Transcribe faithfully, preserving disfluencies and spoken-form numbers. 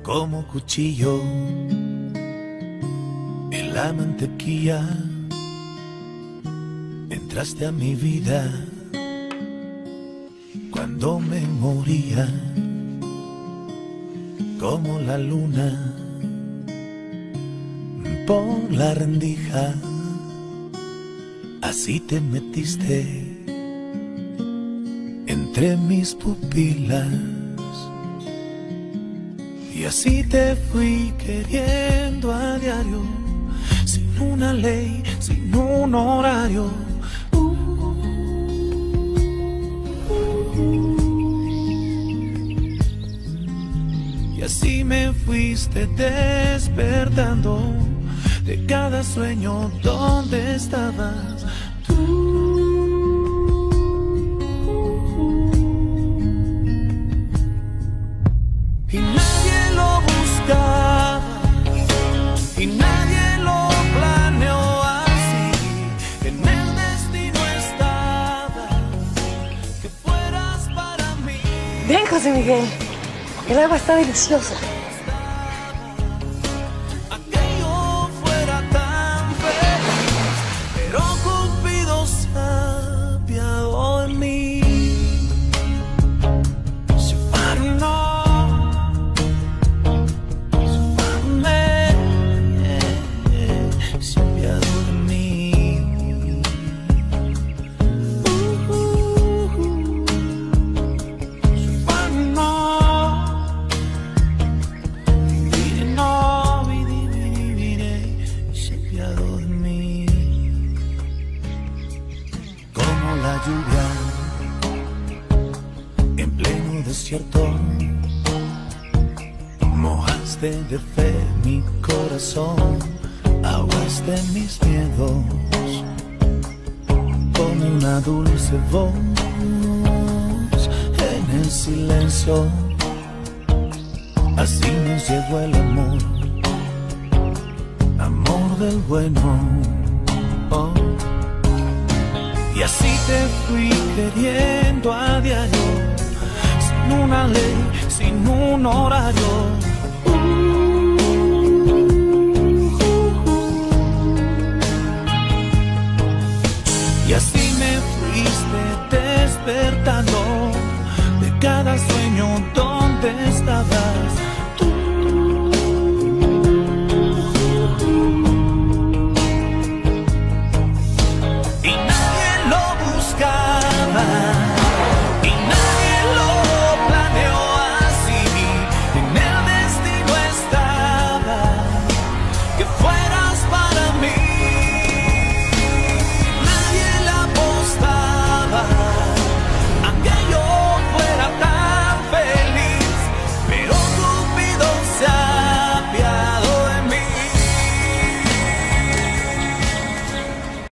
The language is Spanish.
como cuchillo en la mantequilla. Entraste a mi vida cuando me moría, como la luna por la rendija. Así te metiste entre mis pupilas y así te fui queriendo a diario, sin una ley, sin un horario. Y así me fuiste despertando de cada sueño donde estabas tú. Y nadie lo buscaba y nadie lo planeó así. En el destino estaba que fueras para mí. Bien, José Miguel, el agua está deliciosa. La lluvia en pleno desierto, mojaste de fe mi corazón, ahogaste mis miedos con una dulce voz en el silencio. Así nos llegó el amor, amor del bueno. Oh. Y así te fui queriendo a diario, sin una ley, sin un horario.